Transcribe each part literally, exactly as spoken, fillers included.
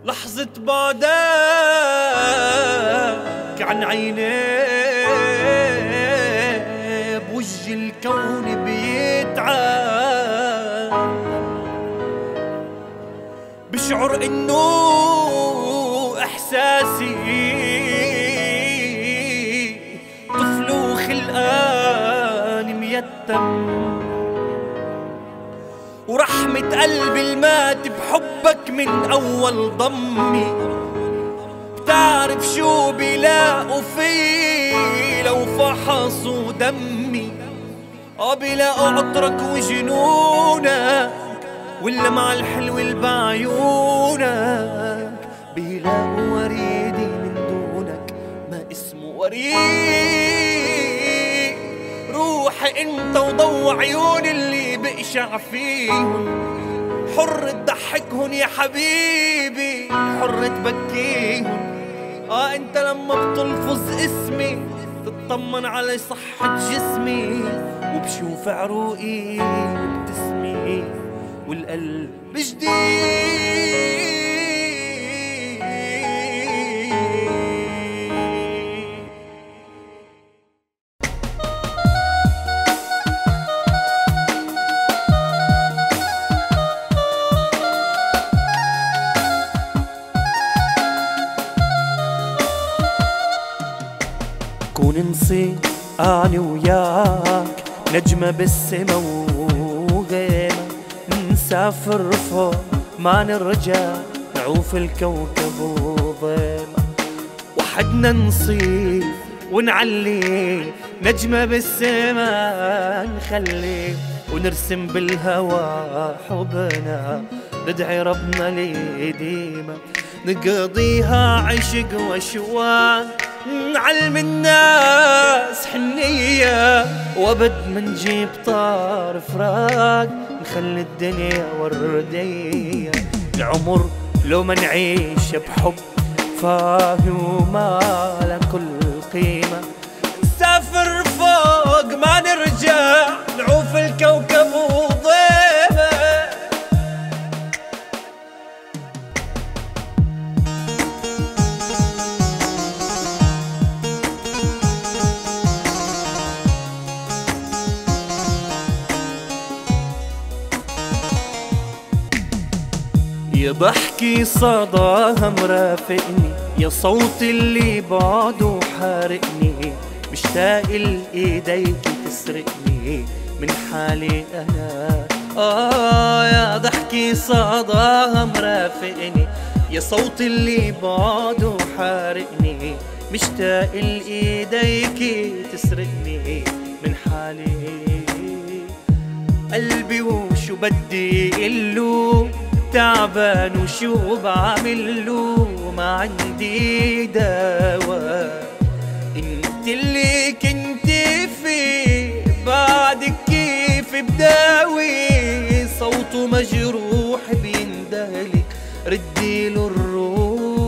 لحظة بعدك عن عيني بوجه الكون بيتعب، بشعر انه احساسي طفل وخلقان ميتم، ورحمة قلبي المات بحبك من أول ضمي. بتعرف شو بيلاقوا فيه لو فحصوا دمي؟ اه بيلاقوا عطرك وجنونك واللمعة الحلوة اللي بعيونك، بيلاقوا وريدي من دونك ما اسمه وريد. روحي انت وضو عيون اللي بقشع فيهم، حر تضحكهن يا حبيبي، حر تبكيهم. اه انت لما بتلفظ اسمي تطمن على صحة جسمي، وبشوف عروقي بتسمي والقلب جديد. كون نصير أنا وياك نجمة بالسما وغيمة، نسافر فوق ما نرجع نعوف الكوكب وضيمة، وحدنا نصير ونعلي نجمة بالسما نخلي، ونرسم بالهوى حبنا ندعي ربنا لديمة، نقضيها عشق وشواق نعلم الناس حنية، وابد منجيب طار فراق نخلي الدنيا وردية. العمر لو ما نعيش بحب فاهي وما له كل قيمة، نسافر فوق ما نرجع نعوف الكوكب وضيمة. يا ضحكي صداها مرافقني، يا صوت اللي بعده حارقني، مشتاق لإيديك تسرقني من حالي أنا. آه يا ضحكي صداها مرافقني، يا صوت اللي بعده حارقني، مشتاق لإيديك تسرقني من حالي. قلبي وشو بدي قله تعبان وشو بعمله، ما عندي دواء، انت اللي كنت فيه بعدك كيف بداوي؟ صوته مجروح بيندهلك رديله الروح.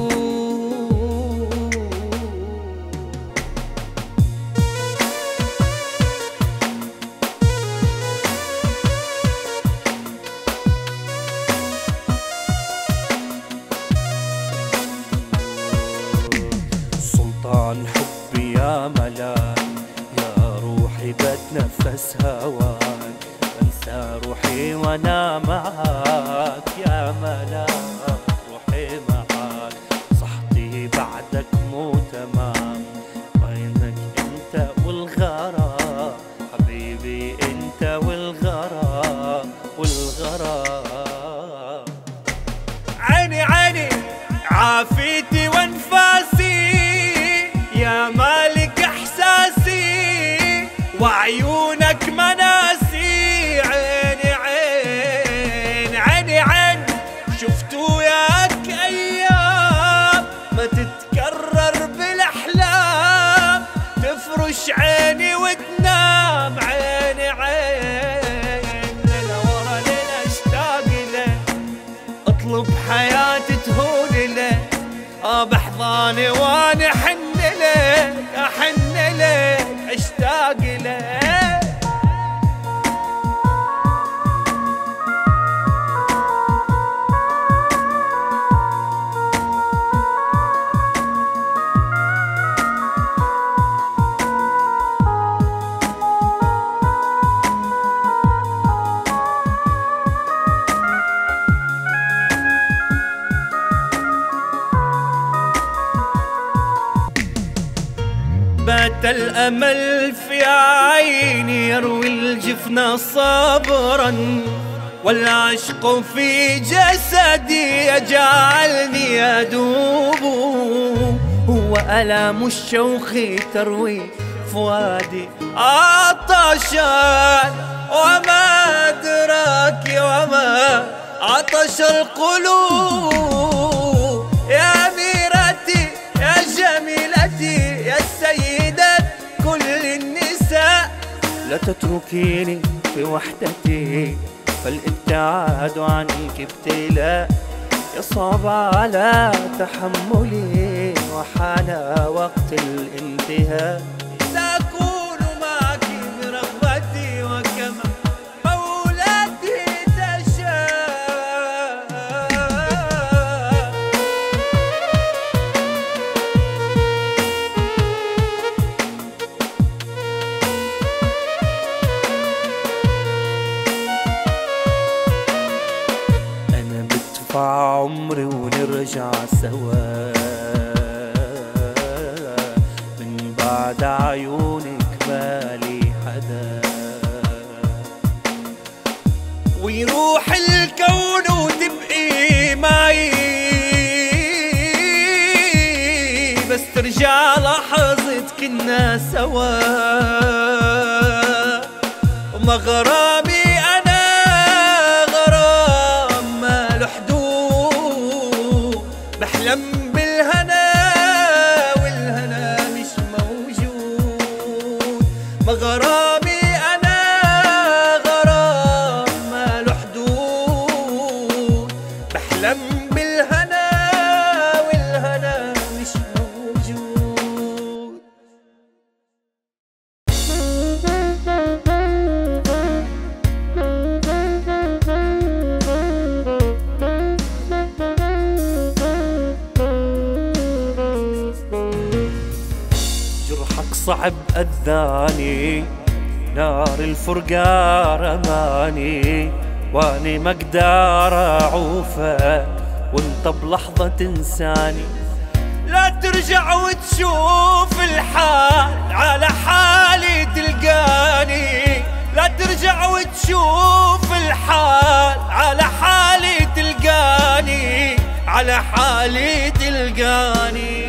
سلطان حبي يا ملاك، يا روحي بتنفس هواك، انسى روحي وانا معاك يا ملاك، روحي معاك صحتي بعدك مو تمام، بينك انت والغرام حبيبي، انت والغرام والغرام. عيني عيني عافيتي وانفاسي، يا مالك احساسي وعيونك مناسي. عيني عين عيني عين شفت وياك ايام ما تتكرر بالاحلام، تفرش عيني وتنام. عيني عين ليلة ورا ليلة اشتاق لك، اطلب حياتي تهون لك، اه بحضاني وانا حن لك احن لك اشتاق لك. مات الأمل في عيني يروي الجفن صبرا، والعشق في جسدي يجعلني أدوب. هو ألام الشوق تروي فؤادي عطشان، وما أدراك وما عطش القلوب. يا أميرتي يا جميلتي يا سيدة كل النساء، لا تتركيني في وحدتي فالابتعاد عنك ابتلاء. يصعب على تحملي وحان وقت الانتهاء. سأكون معك برغبتي وكما مولاتي تشاء. أنا بدفع عمري ونرجع سوا، من بعد عيونك مالي حدا. ويروح الكون وتبقي معي، بس ترجع لحظة كنا سوا. وما غرامي أنا غرام ما له حدود، بحلم بالهنا والهنا مش موجود. ما غرامي أنا غرام ما له حدود، بحلم بالهنا والهنا مش موجود. جرحك صعب أذاني، نار الفرقة رماني، واني ما اقدر اعوفك وانت بلحظة تنساني. لا ترجع وتشوف الحال على حالي تلقاني، لا ترجع وتشوف الحال على حالي تلقاني، على حالي تلقاني.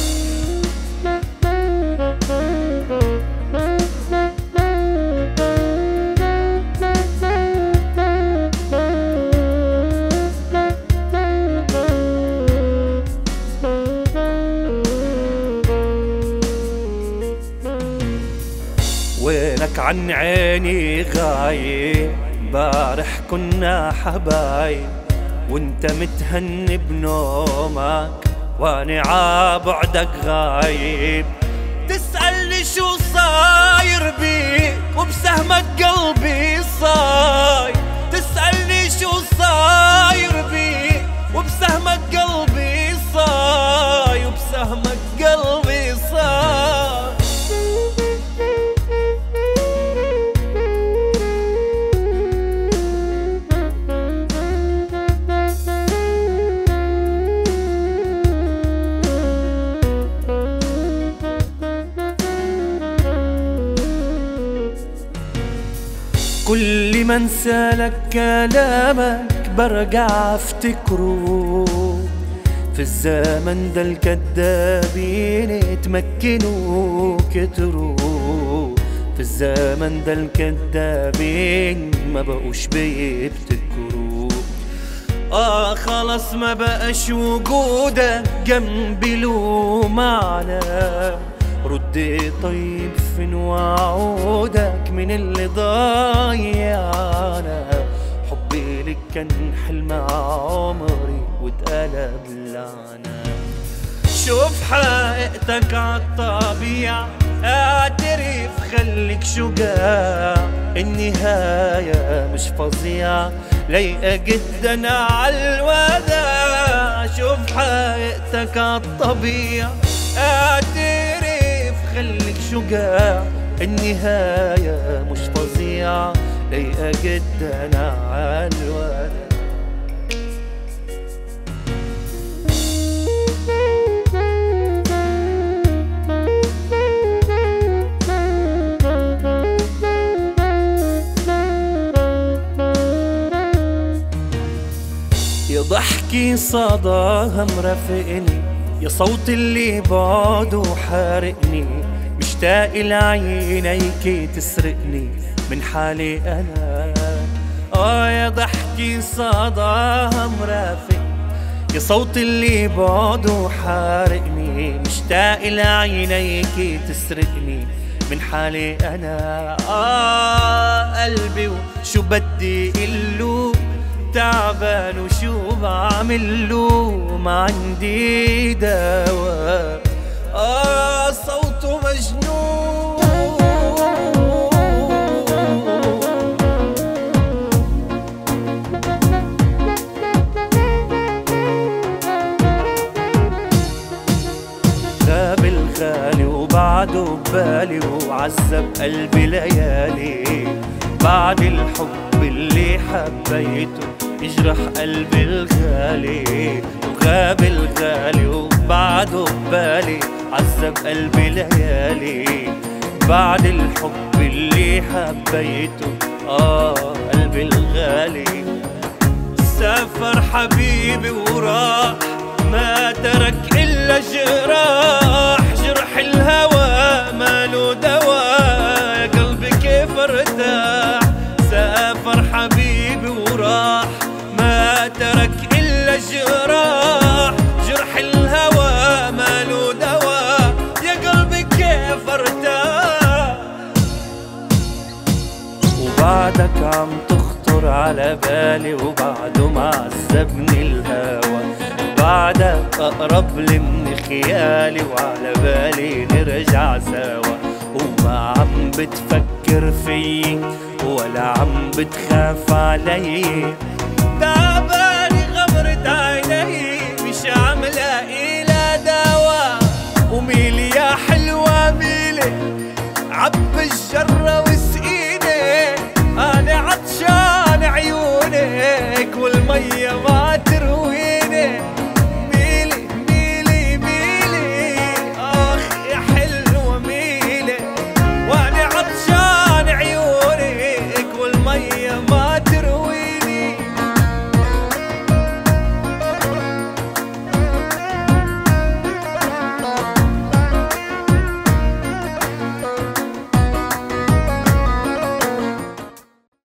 وينك عن عيني غايب، بارح كنا حبايب وانت متهني بنومك واني عابعدك غايب. تسألني شو صاير بيك وبسهمك قلبي صاير، تسألني شو صاير بيك وبسهمك قلبي صاير، وبسهمك قلبي صاير. كل ما انسالك كلامك برجع افتكره، في الزمن ده الكدابين اتمكنوا كتروا، في الزمن ده الكدابين ما بقوش بيبتكروا. اه خلاص ما بقاش وجودك جنبي له معنى، ردي طيب فين وعودك من اللي ضيعنا. حبي لك كان حلم عمري واتقلب لعنة. شوف حقيقتك عالطبيعة، اعترف خليك شجاع، النهاية مش فظيعة لايقة جدا عالوداع. شوف حقيقتك عالطبيعة، اعترف خليك شجاع، النهاية مش فظيعة لايقة جدا عالوداع. بحكي صداها مرافقني، يا صوت اللي بعده حارقني، مشتاق لعينيك تسرقني من حالي أنا. آه يا ضحكي صداها مرافقني، يا صوت اللي بعده حارقني، مشتاق لعينيك تسرقني من حالي أنا. آه قلبي وشو بدي قله، تعبان وشو بعمله، ما عندي دواء. آه صوته مجنون. غاب الغالي وبعده ببالي، وعذب قلبي ليالي، بعد الحب اللي حبيته يجرح قلبي الغالي. وغاب الغالي وبعده ببالي، عذب قلبي ليالي، بعد الحب اللي حبيته آه قلبي الغالي. سافر حبيبي وراح، ما ترك إلا جراح، جرح الهوى ماله دواء، يا قلبي كيف ارتاح. سافر حبيبي وراح، ما ترك إلا جراح، جرح الهوى ماله دواء، يا قلبي كيف ارتاح. وبعدك عم تخطر على بالي، وبعده معذبني الهوى، بعدك أقرب لي من خيالي، وعلى بالي نرجع سوا. وما عم بتفكر فيي ولا عم بتخاف علي، تعباني غمرت عيني.